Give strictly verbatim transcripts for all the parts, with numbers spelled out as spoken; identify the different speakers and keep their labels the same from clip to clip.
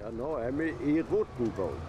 Speaker 1: Ja, nå er vi i Rotenburg.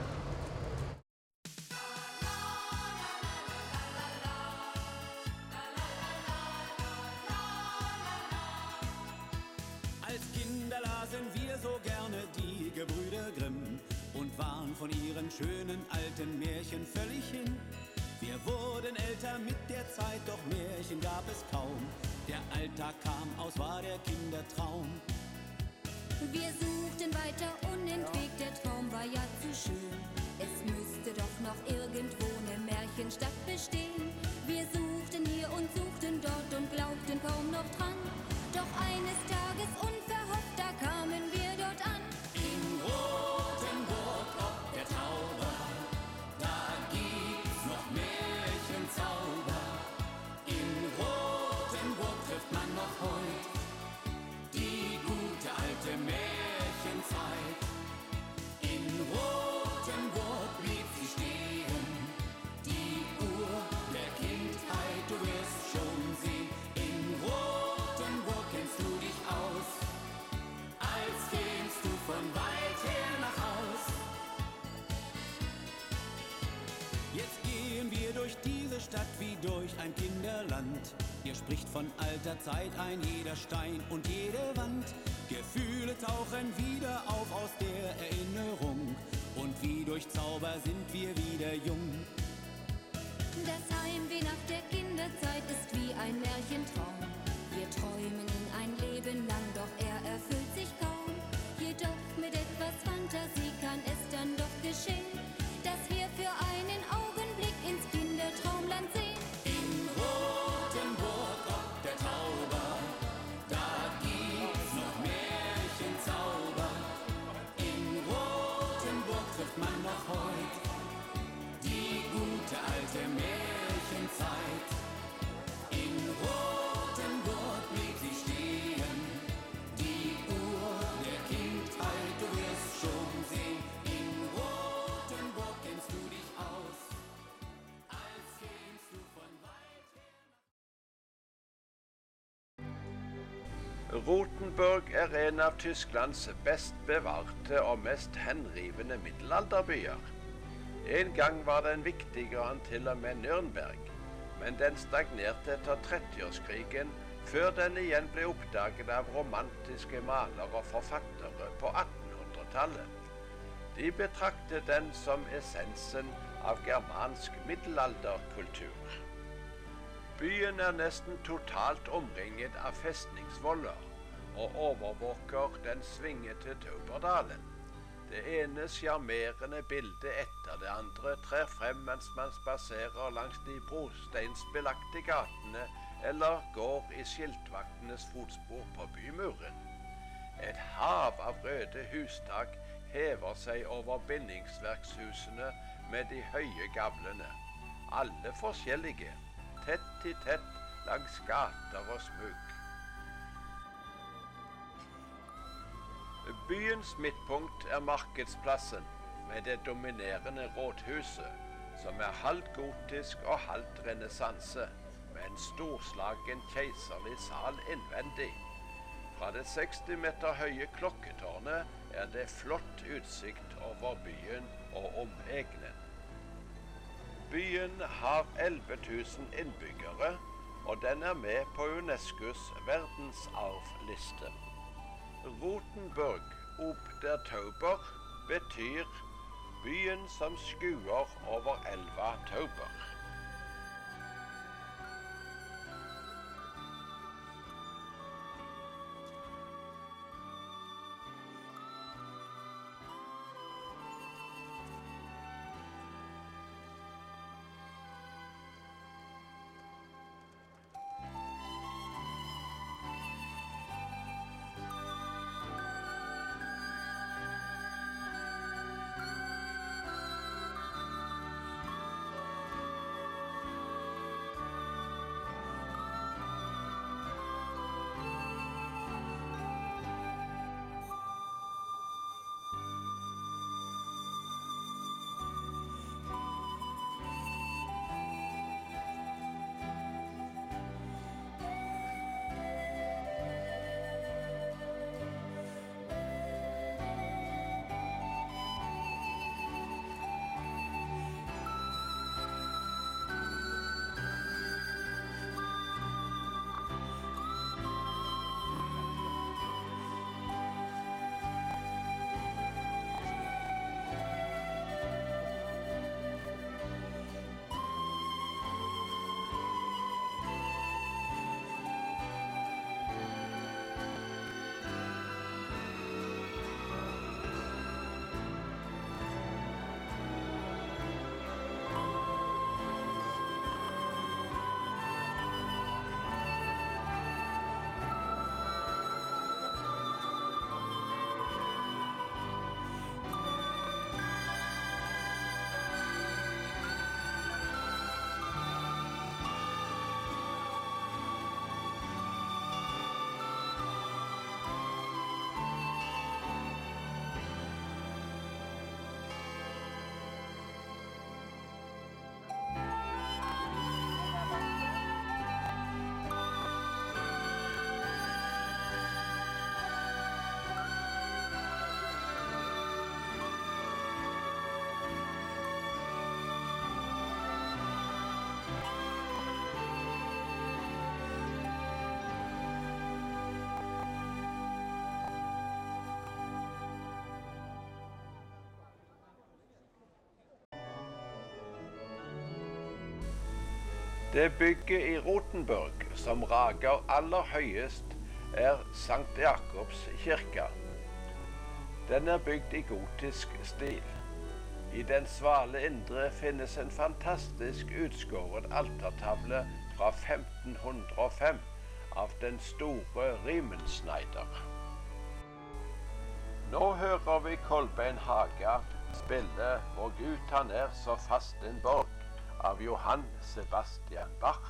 Speaker 2: Als Kinder lasen wir so gerne die Gebrüder Grimm und waren von ihren schönen alten Märchen völlig hin. Wir wurden älter mit der Zeit, doch Märchen gab es kaum. Der Alltag kam aus, war der Kindertraum.
Speaker 3: Wir suchten weiter unentwegt, der Traum war ja zu schön. Es müsste doch noch irgendwo eine Märchenstadt bestehen. Wir suchten hier und suchten dort und glaubten kaum noch dran. Doch eines Tages unverhofft, da kamen wir dort an.
Speaker 2: In Rotenburg ob der Tauber, da gibt's noch Märchenzauber. In Rotenburg trifft man noch heut die gute alte Märchenzeit. In Rotenburg blieb sie stehen, die Uhr der Kindheit, du wirst schon sehen. In Rotenburg kennst du dich aus, als kämst du von weit her nach Haus. Jetzt gehen wir durch diese Stadt wie durch ein Kinderland. Hier spricht von alter Zeit ein jeder Stein und jede Wand. Gefühle tauchen wieder auf aus der Erinnerung und wie durch Zauber sind wir wieder jung.
Speaker 3: Das Heimweh nach der Kinderzeit ist wie ein Märchentraum. Wir träumen ihn ein Leben lang, doch er erfüllt sich kaum. Jedoch mit etwas Fantasie kann es dann doch geschehen, dass wir für einen Augenblick ins Kindertraumland sehen.
Speaker 2: In Rotenburg ob der Tauber, da gibt's noch Märchenzauber. In Rotenburg trifft man noch heut die gute alte Märchenzeit. In Rotenburg blieb sie stehen, die Uhr der Kindheit, du wirst schon sehen. In Rotenburg kennst du dich aus, als kämst du von weit her.
Speaker 1: Rotenburg er en av Tysklands best bevarte og mest henrivende middelalderbyer. En gang var den viktigere enn til og med Nürnberg, men den stagnerte etter trettiårskrigen, før den igjen ble oppdaget av romantiske malere og forfattere på attenhundretallet. De betraktet den som essensen av germansk middelalderkultur. Byen er nesten totalt omringet av festningsvoller og overvåker den svingete Tauberdalen. Det ene sjarmerende bildet etter det andre trer frem mens man spaserer langs de brosteinsbelagte gatene eller går i skiltvaktenes fotspor på bymuren. Et hav av røde hustak hever seg over bindingsverkshusene med de høye gavlene. Alle forskjellige, tett i tett langs gater og smug. Byens midtpunkt er markedsplassen med det dominerende rådhuset, som er halvt gotisk og halvt renessanse, med en storslagen keiserlig sal innvendig. Fra det seksti meter høye klokketårnet er det flott utsikt over byen og omegnen. Byen har elleve tusen innbyggere, og den er med på UNESCOs verdensarvliste. Rotenburg ob der Tauber betyr byen som skuer over elva Tauber. Det bygget i Rothenburg som rager aller høyest, er Sankt Jakobs kirke. Den er bygd i gotisk stil. I den svale indre finnes en fantastisk utskåret altertavle fra femten hundre og fem av den store Riemenschneider. Nå hører vi Kolbein Haga spille «Vår Gud han er så fast en borg» av Johann Sebastian Bach.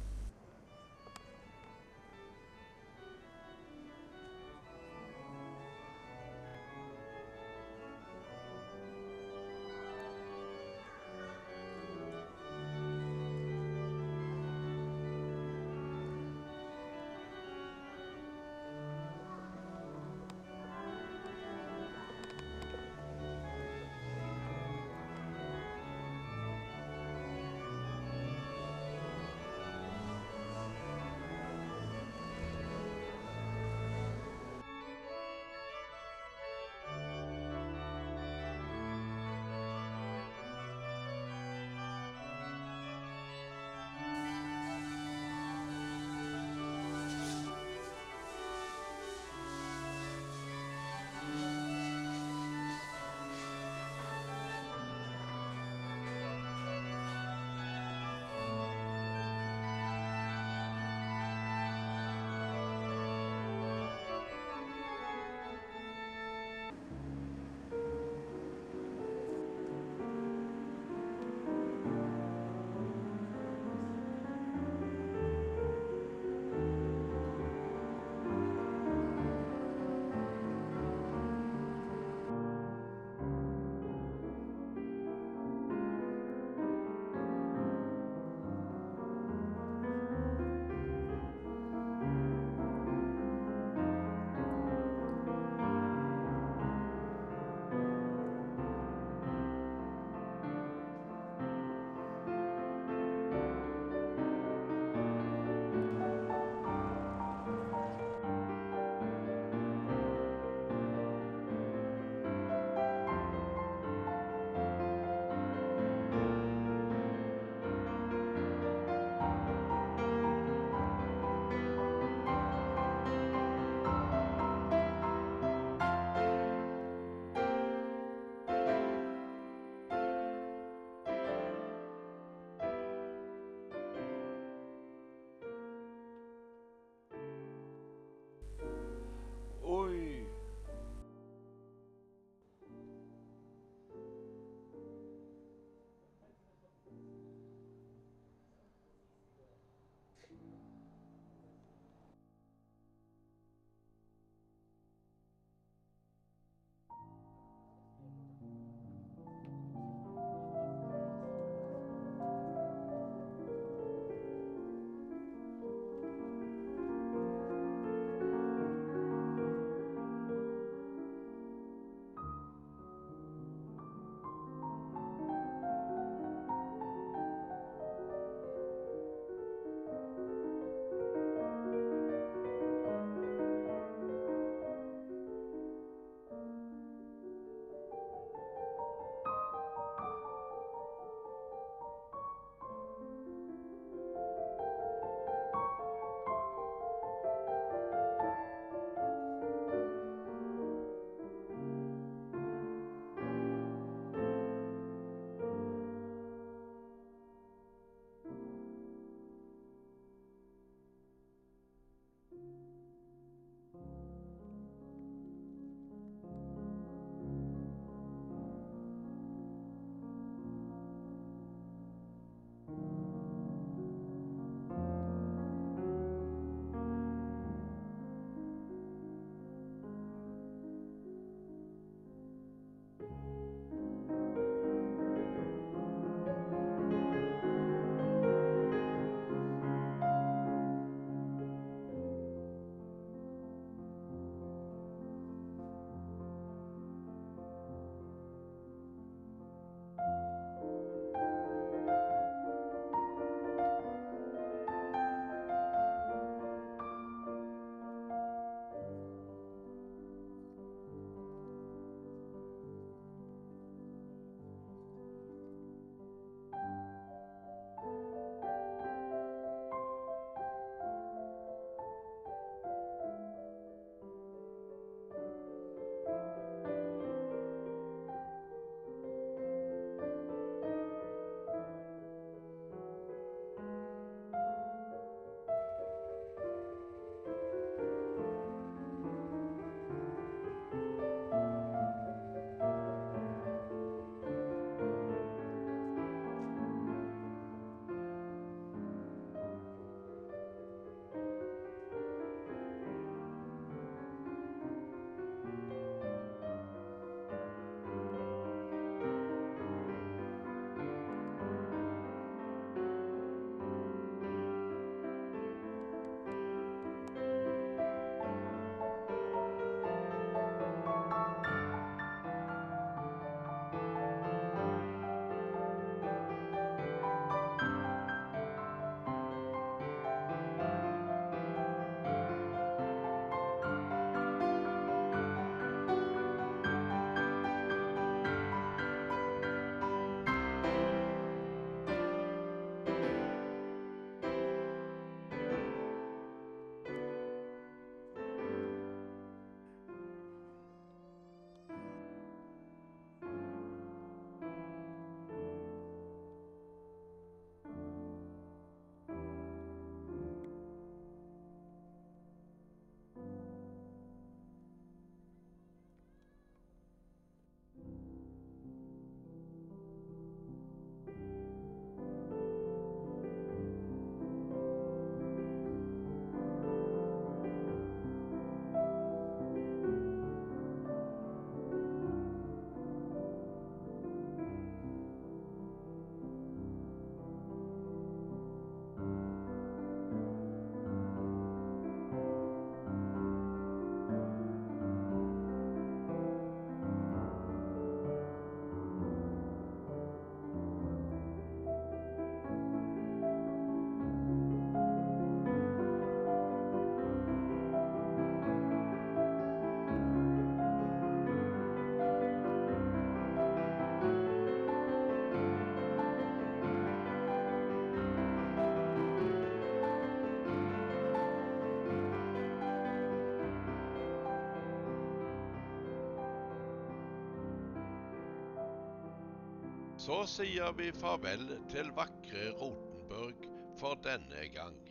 Speaker 1: Oi! Så sier vi farvel til vakre Rotenburg for denne gang.